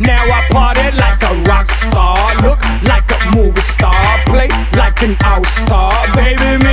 Now I party like a rock star, look like a movie star, play like an all-star. Baby,